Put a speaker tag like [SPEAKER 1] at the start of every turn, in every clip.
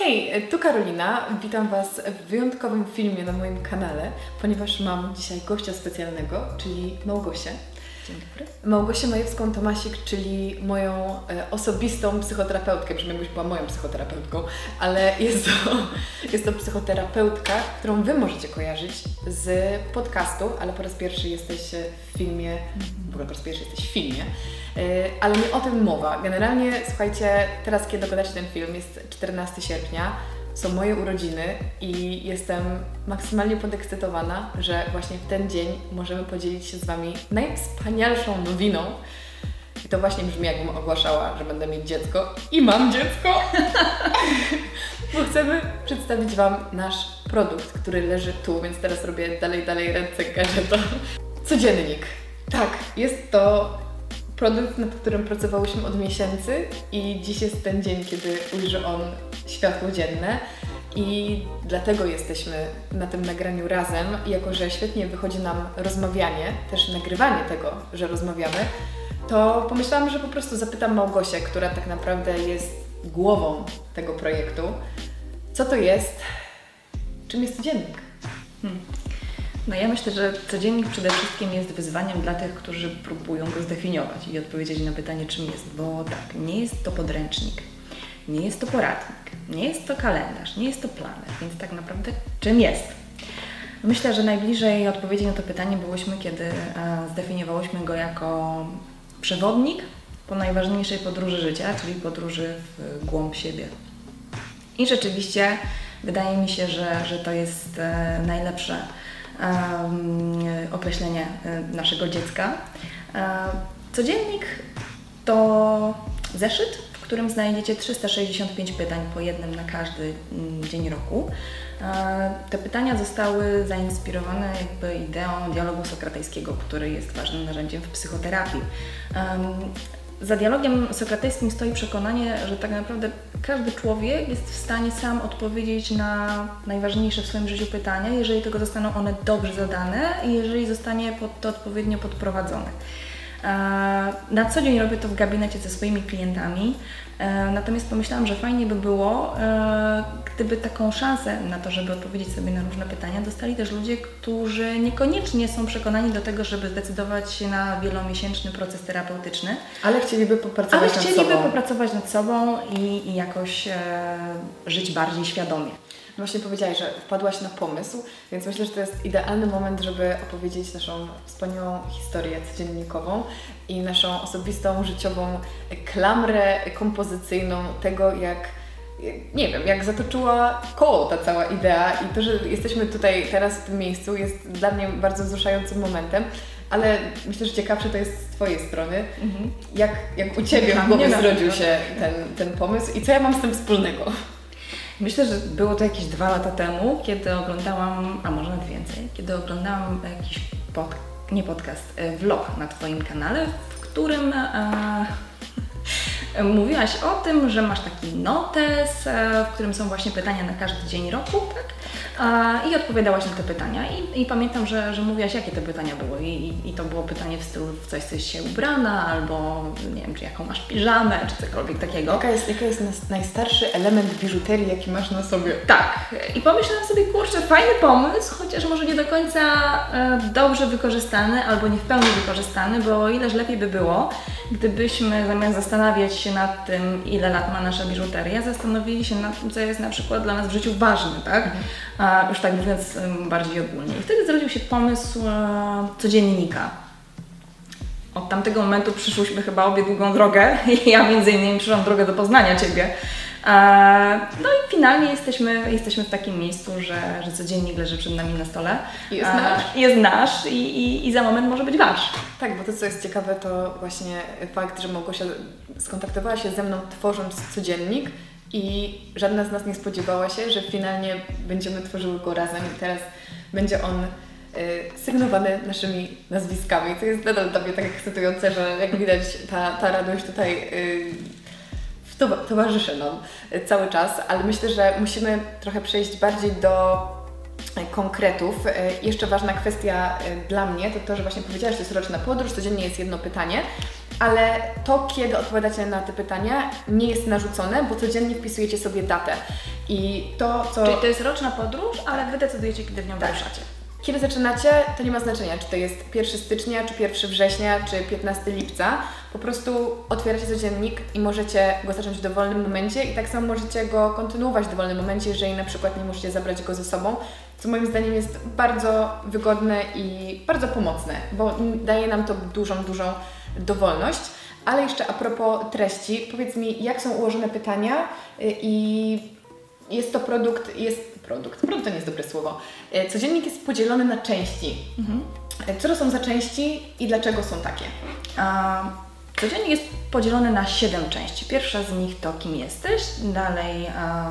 [SPEAKER 1] Hej, tu Karolina. Witam Was w wyjątkowym filmie na moim kanale, ponieważ mam dzisiaj gościa specjalnego, czyli Małgosię.
[SPEAKER 2] Dzień dobry.
[SPEAKER 1] Małgosię Majewską-Tomasik, czyli moją osobistą psychoterapeutkę, przynajmniej jakbyś była moją psychoterapeutką, ale jest to psychoterapeutka, którą Wy możecie kojarzyć z podcastu, ale po raz pierwszy jesteś w filmie, w ogóle po raz pierwszy jesteś w filmie, ale nie o tym mowa. Generalnie, słuchajcie, teraz kiedy oglądacie ten film, jest 14 sierpnia, są moje urodziny i jestem maksymalnie podekscytowana, że właśnie w ten dzień możemy podzielić się z Wami najwspanialszą nowiną. I to właśnie brzmi, jakbym ogłaszała, że będę mieć dziecko. I mam dziecko! Bo chcemy przedstawić Wam nasz produkt, który leży tu, więc teraz robię dalej ręce gadżeta. Codziennik. Tak, jest to produkt, nad którym pracowałyśmy od miesięcy i dziś jest ten dzień, kiedy ujrzy on światło dzienne i dlatego jesteśmy na tym nagraniu razem. Jako że świetnie wychodzi nam rozmawianie, też nagrywanie tego, że rozmawiamy, to pomyślałam, że po prostu zapytam Małgosię, która tak naprawdę jest głową tego projektu, co to jest, czym jest codziennik?
[SPEAKER 2] No ja myślę, że codziennik przede wszystkim jest wyzwaniem dla tych, którzy próbują go zdefiniować i odpowiedzieć na pytanie, czym jest, bo tak, nie jest to podręcznik, nie jest to poradnik, nie jest to kalendarz, nie jest to planer, więc tak naprawdę czym jest? Myślę, że najbliżej odpowiedzi na to pytanie byłyśmy, kiedy zdefiniowałyśmy go jako przewodnik po najważniejszej podróży życia, czyli podróży w głąb siebie. I rzeczywiście wydaje mi się, że to jest najlepsze określenie naszego dziecka. Codziennik to zeszyt, w którym znajdziecie 365 pytań po jednym na każdy dzień roku. Te pytania zostały zainspirowane jakby ideą dialogu sokratejskiego, który jest ważnym narzędziem w psychoterapii. Za dialogiem sokratejskim stoi przekonanie, że tak naprawdę każdy człowiek jest w stanie sam odpowiedzieć na najważniejsze w swoim życiu pytania, jeżeli tylko zostaną one dobrze zadane i jeżeli zostanie to odpowiednio podprowadzone. Na co dzień robię to w gabinecie ze swoimi klientami, natomiast pomyślałam, że fajnie by było, gdyby taką szansę na to, żeby odpowiedzieć sobie na różne pytania, dostali też ludzie, którzy niekoniecznie są przekonani do tego, żeby zdecydować się na wielomiesięczny proces terapeutyczny.
[SPEAKER 1] Ale chcieliby popracować nad sobą i jakoś
[SPEAKER 2] żyć bardziej świadomie.
[SPEAKER 1] Właśnie powiedziałaś, że wpadłaś na pomysł, więc myślę, że to jest idealny moment, żeby opowiedzieć naszą wspaniałą historię codziennikową i naszą osobistą, życiową klamrę kompozycyjną tego, jak zatoczyła koło ta cała idea i to, że jesteśmy tutaj teraz w tym miejscu jest dla mnie bardzo wzruszającym momentem, ale myślę, że ciekawsze to jest z Twojej strony, jak u Ciebie w głowie zrodził się ten pomysł i co ja mam z tym wspólnego?
[SPEAKER 2] Myślę, że było to jakieś 2 lata temu, kiedy oglądałam, a może nawet więcej, kiedy oglądałam jakiś vlog na Twoim kanale, w którym mówiłaś o tym, że masz taki notes, w którym są właśnie pytania na każdy dzień roku, tak? I odpowiadałaś na te pytania i pamiętam, że mówiłaś, jakie te pytania były i to było pytanie w stylu w coś jesteś się ubrana, albo nie wiem, czy jaką masz piżamę, czy cokolwiek takiego.
[SPEAKER 1] Jaka jest najstarszy element biżuterii, jaki masz na sobie?
[SPEAKER 2] Tak. I pomyślałam sobie, kurczę, fajny pomysł, chociaż może nie do końca dobrze wykorzystany, albo nie w pełni wykorzystany, bo o ileż lepiej by było, gdybyśmy zamiast zastanawiać się nad tym, ile lat ma nasza biżuteria, zastanowili się nad tym, co jest na przykład dla nas w życiu ważne, tak? Już tak mówiąc bardziej ogólnie. I wtedy zrodził się pomysł codziennika. Od tamtego momentu przyszłyśmy chyba obie długą drogę. Ja między innymi przyszłam drogę do poznania Ciebie. No i finalnie jesteśmy w takim miejscu, że codziennik leży przed nami na stole. Jest nasz i za moment może być Wasz.
[SPEAKER 1] Tak, bo to co jest ciekawe to właśnie fakt, że Małgosia skontaktowała się ze mną tworząc codziennik i żadna z nas nie spodziewała się, że finalnie będziemy tworzyły go razem i teraz będzie on sygnowany naszymi nazwiskami. To jest nadal dla mnie tak ekscytujące, że jak widać ta radość tutaj towarzyszy nam cały czas, ale myślę, że musimy trochę przejść bardziej do konkretów. Jeszcze ważna kwestia dla mnie to, że właśnie powiedziałaś, że to jest roczna podróż, codziennie jest jedno pytanie, ale to, kiedy odpowiadacie na te pytania, nie jest narzucone, bo codziennie wpisujecie sobie datę. I to, co...
[SPEAKER 2] Czyli to jest roczna podróż, ale Wy decydujecie, kiedy w nią wyruszacie.
[SPEAKER 1] Kiedy zaczynacie, to nie ma znaczenia, czy to jest 1 stycznia, czy 1 września, czy 15 lipca. Po prostu otwieracie codziennik i możecie go zacząć w dowolnym momencie i tak samo możecie go kontynuować w dowolnym momencie, jeżeli na przykład nie możecie zabrać go ze sobą, co moim zdaniem jest bardzo wygodne i bardzo pomocne, bo daje nam to dużą dowolność. Ale jeszcze a propos treści, powiedz mi, jak są ułożone pytania i jest to produkt to nie jest dobre słowo. Codziennik jest podzielony na części. Co to są za części i dlaczego są takie?
[SPEAKER 2] Codziennik jest podzielony na 7 części. Pierwsza z nich to kim jesteś, dalej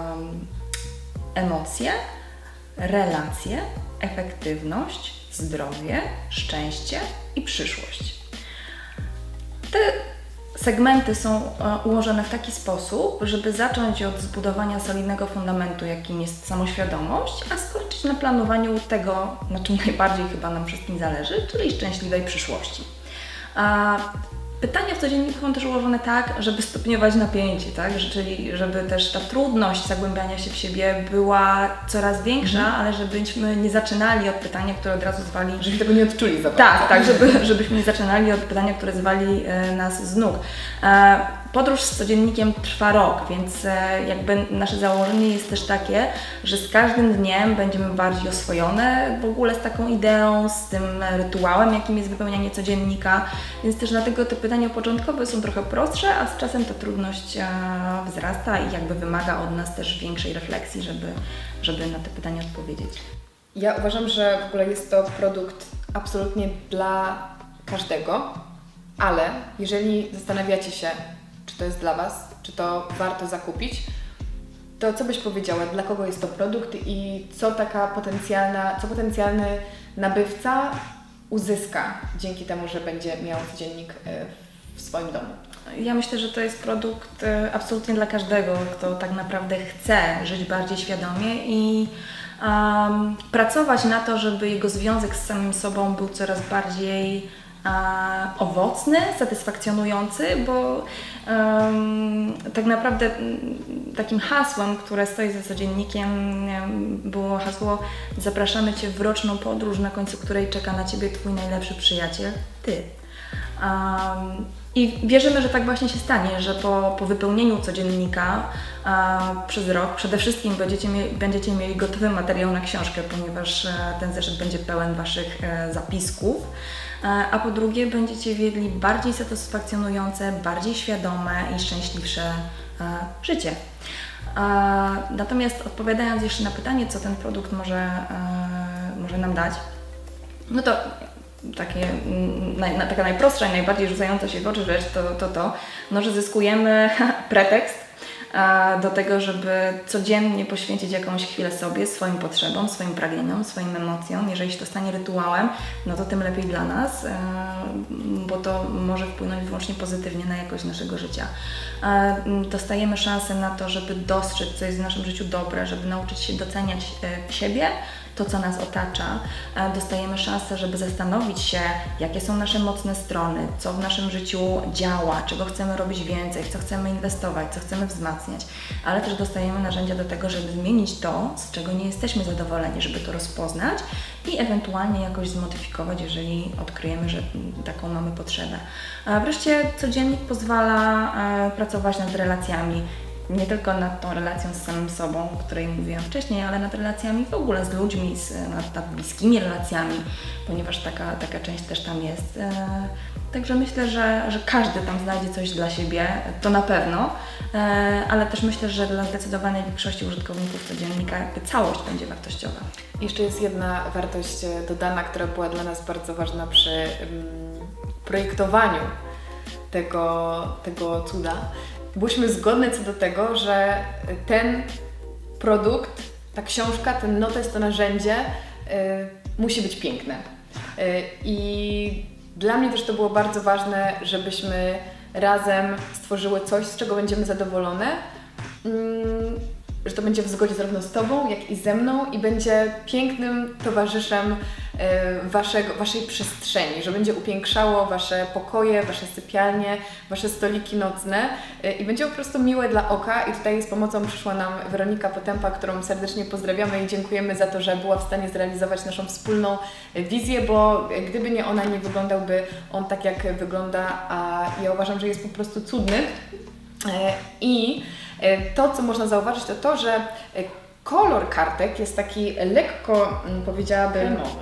[SPEAKER 2] emocje, relacje, efektywność, zdrowie, szczęście i przyszłość. Te segmenty są ułożone w taki sposób, żeby zacząć od zbudowania solidnego fundamentu, jakim jest samoświadomość, a skończyć na planowaniu tego, na czym najbardziej chyba nam wszystkim zależy, czyli szczęśliwej przyszłości. Pytania w codzienniku są też ułożone tak, żeby stopniować napięcie, tak? Czyli żeby też ta trudność zagłębiania się w siebie była coraz większa, ale żebyśmy nie zaczynali od pytania, które od razu zwali...
[SPEAKER 1] Żebyśmy tego nie odczuli za bardzo.
[SPEAKER 2] Tak, żebyśmy nie zaczynali od pytania, które zwali nas z nóg. Podróż z codziennikiem trwa rok, więc jakby nasze założenie jest też takie, że z każdym dniem będziemy bardziej oswojone w ogóle z taką ideą, z tym rytuałem, jakim jest wypełnianie codziennika, więc też dlatego te pytania początkowe są trochę prostsze, a z czasem ta trudność wzrasta i jakby wymaga od nas też większej refleksji, żeby na te pytania odpowiedzieć.
[SPEAKER 1] Ja uważam, że w ogóle jest to produkt absolutnie dla każdego, ale jeżeli zastanawiacie się, czy to jest dla Was, czy to warto zakupić, to co byś powiedziała, dla kogo jest to produkt i co potencjalny nabywca uzyska dzięki temu, że będzie miał codziennik w swoim domu?
[SPEAKER 2] Ja myślę, że to jest produkt absolutnie dla każdego, kto tak naprawdę chce żyć bardziej świadomie i pracować na to, żeby jego związek z samym sobą był coraz bardziej owocny, satysfakcjonujący, bo tak naprawdę takim hasłem, które stoi za codziennikiem, było hasło: zapraszamy Cię w roczną podróż, na końcu której czeka na Ciebie Twój najlepszy przyjaciel, Ty. I wierzymy, że tak właśnie się stanie, że po wypełnieniu codziennika przez rok przede wszystkim będziecie mieli gotowy materiał na książkę, ponieważ ten zeszyt będzie pełen Waszych zapisków, a po drugie będziecie wiedli bardziej satysfakcjonujące, bardziej świadome i szczęśliwsze życie. Natomiast odpowiadając jeszcze na pytanie, co ten produkt może nam dać, no to taka najprostsza i najbardziej rzucająca się w oczy rzecz to, że zyskujemy pretekst do tego, żeby codziennie poświęcić jakąś chwilę sobie, swoim potrzebom, swoim pragnieniom, swoim emocjom. Jeżeli się to stanie rytuałem, no to tym lepiej dla nas, bo to może wpłynąć wyłącznie pozytywnie na jakość naszego życia. Dostajemy szansę na to, żeby dostrzec, co jest w naszym życiu dobre, żeby nauczyć się doceniać siebie, to, co nas otacza. Dostajemy szansę, żeby zastanowić się, jakie są nasze mocne strony, co w naszym życiu działa, czego chcemy robić więcej, w co chcemy inwestować, co chcemy wzmacniać, ale też dostajemy narzędzia do tego, żeby zmienić to, z czego nie jesteśmy zadowoleni, żeby to rozpoznać i ewentualnie jakoś zmodyfikować, jeżeli odkryjemy, że taką mamy potrzebę. Wreszcie codziennik pozwala pracować nad relacjami, nie tylko nad tą relacją z samym sobą, o której mówiłam wcześniej, ale nad relacjami w ogóle z ludźmi, nad bliskimi relacjami, ponieważ taka część też tam jest. Także myślę, że każdy tam znajdzie coś dla siebie, to na pewno, ale też myślę, że dla zdecydowanej większości użytkowników codziennika jakby całość będzie wartościowa.
[SPEAKER 1] Jeszcze jest jedna wartość dodana, która była dla nas bardzo ważna przy projektowaniu tego cuda. Byliśmy zgodne co do tego, że ten produkt, ta książka, ten notes, to narzędzie musi być piękne. I dla mnie też to było bardzo ważne, żebyśmy razem stworzyły coś, z czego będziemy zadowolone. że to będzie w zgodzie zarówno z Tobą, jak i ze mną i będzie pięknym towarzyszem Waszej przestrzeni, że będzie upiększało Wasze pokoje, Wasze sypialnie, Wasze stoliki nocne i będzie po prostu miłe dla oka. I tutaj z pomocą przyszła nam Weronika Potępa, którą serdecznie pozdrawiamy i dziękujemy za to, że była w stanie zrealizować naszą wspólną wizję, bo gdyby nie ona, nie wyglądałby on tak, jak wygląda, a ja uważam, że jest po prostu cudny. I to, co można zauważyć, to to, że kolor kartek jest taki lekko, powiedziałabym...
[SPEAKER 2] Kremowy.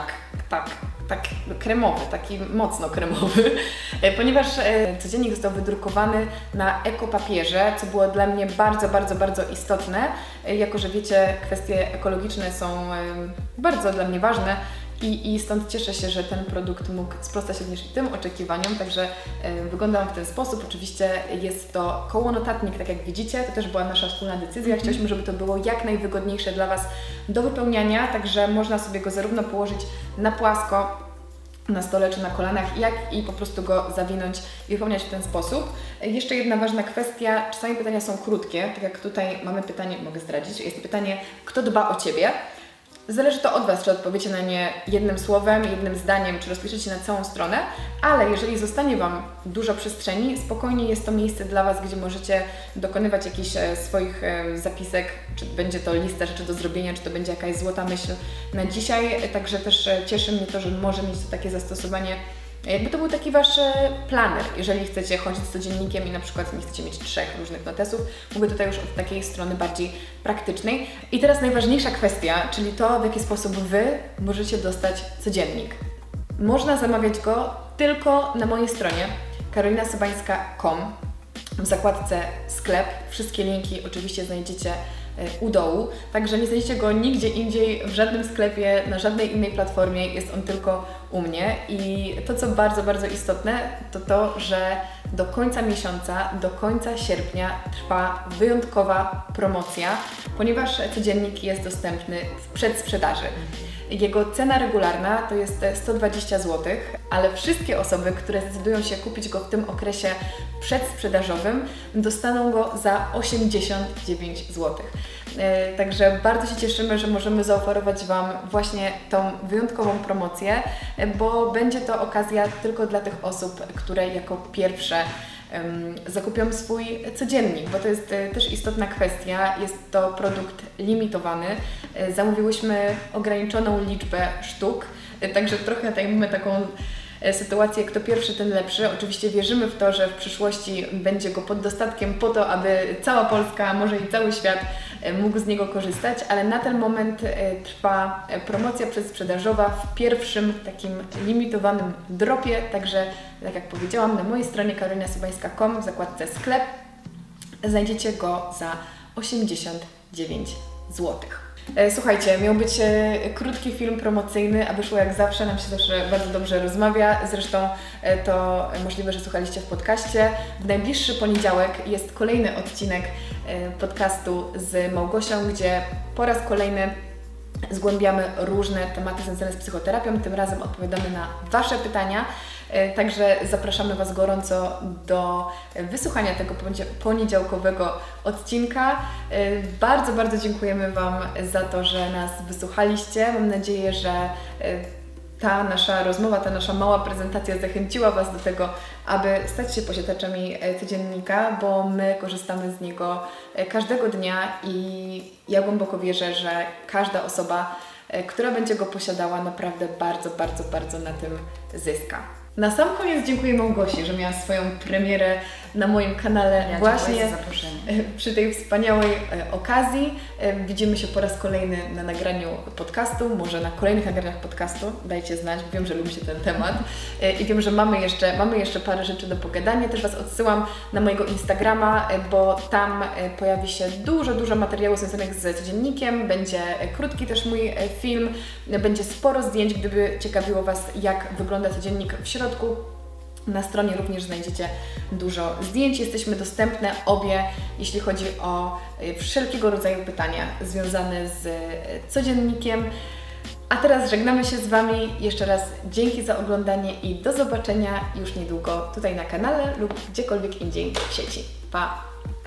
[SPEAKER 1] Tak, kremowy, taki mocno kremowy, ponieważ codziennik został wydrukowany na ekopapierze, co było dla mnie bardzo istotne, jako że wiecie, kwestie ekologiczne są bardzo dla mnie ważne. I stąd cieszę się, że ten produkt mógł sprostać również i tym oczekiwaniom, także wygląda on w ten sposób. Oczywiście jest to kołonotatnik, tak jak widzicie, to też była nasza wspólna decyzja. Chcieliśmy, żeby to było jak najwygodniejsze dla Was do wypełniania, także można sobie go zarówno położyć na płasko, na stole czy na kolanach, jak i po prostu go zawinąć i wypełniać w ten sposób. Jeszcze jedna ważna kwestia, czasami pytania są krótkie, tak jak tutaj mamy pytanie, mogę zdradzić, jest pytanie, kto dba o Ciebie? Zależy to od Was, czy odpowiecie na nie jednym słowem, jednym zdaniem, czy rozpiszecie na całą stronę, ale jeżeli zostanie Wam dużo przestrzeni, spokojnie jest to miejsce dla Was, gdzie możecie dokonywać jakichś swoich zapisek, czy będzie to lista rzeczy do zrobienia, czy to będzie jakaś złota myśl na dzisiaj, także też cieszy mnie to, że może mieć to takie zastosowanie. Jakby to był taki Wasz planer, jeżeli chcecie chodzić z codziennikiem i na przykład nie chcecie mieć 3 różnych notesów, mówię tutaj już od takiej strony bardziej praktycznej. I teraz najważniejsza kwestia, czyli to, w jaki sposób Wy możecie dostać codziennik. Można zamawiać go tylko na mojej stronie karolinasobańska.com w zakładce sklep. Wszystkie linki oczywiście znajdziecie u dołu, także nie znajdziecie go nigdzie indziej, w żadnym sklepie, na żadnej innej platformie, jest on tylko u mnie. I to, co bardzo istotne, to to, że do końca miesiąca, do końca sierpnia trwa wyjątkowa promocja, ponieważ codziennik jest dostępny w przedsprzedaży. Jego cena regularna to jest 120 zł, ale wszystkie osoby, które zdecydują się kupić go w tym okresie przedsprzedażowym, dostaną go za 89 zł. Także bardzo się cieszymy, że możemy zaoferować Wam właśnie tą wyjątkową promocję, bo będzie to okazja tylko dla tych osób, które jako pierwsze zakupią swój codziennik, bo to jest też istotna kwestia. Jest to produkt limitowany. Zamówiłyśmy ograniczoną liczbę sztuk, także trochę tutaj mamy taką sytuację, kto pierwszy, ten lepszy. Oczywiście wierzymy w to, że w przyszłości będzie go pod dostatkiem po to, aby cała Polska, może i cały świat mógł z niego korzystać, ale na ten moment trwa promocja przedsprzedażowa w pierwszym takim limitowanym dropie, także tak jak powiedziałam, na mojej stronie karolinasobańska.com w zakładce sklep znajdziecie go za 89 zł. Słuchajcie, miał być krótki film promocyjny, a wyszło jak zawsze, nam się zawsze bardzo dobrze rozmawia. Zresztą to możliwe, że słuchaliście w podcaście. W najbliższy poniedziałek jest kolejny odcinek podcastu z Małgosią, gdzie po raz kolejny zgłębiamy różne tematy związane z psychoterapią. Tym razem odpowiadamy na Wasze pytania. Także zapraszamy Was gorąco do wysłuchania tego poniedziałkowego odcinka. Bardzo dziękujemy Wam za to, że nas wysłuchaliście. Mam nadzieję, że ta nasza rozmowa, ta nasza mała prezentacja zachęciła Was do tego, aby stać się posiadaczami codziennika, bo my korzystamy z niego każdego dnia i ja głęboko wierzę, że każda osoba, która będzie go posiadała, naprawdę bardzo na tym zyska. Na sam koniec dziękuję Małgosi, że miała swoją premierę na moim kanale właśnie przy tej wspaniałej okazji. Widzimy się po raz kolejny na nagraniu podcastu, może na kolejnych nagraniach podcastu, dajcie znać, wiem, że lubicie ten temat i wiem, że mamy jeszcze parę rzeczy do pogadania. Też Was odsyłam na mojego Instagrama, bo tam pojawi się dużo materiałów związanych z codziennikiem, będzie krótki też mój film, będzie sporo zdjęć, gdyby ciekawiło Was, jak wygląda codziennik w środku. Na stronie również znajdziecie dużo zdjęć. Jesteśmy dostępne obie, jeśli chodzi o wszelkiego rodzaju pytania związane z codziennikiem. A teraz żegnamy się z Wami. Jeszcze raz dzięki za oglądanie i do zobaczenia już niedługo tutaj na kanale lub gdziekolwiek indziej w sieci. Pa!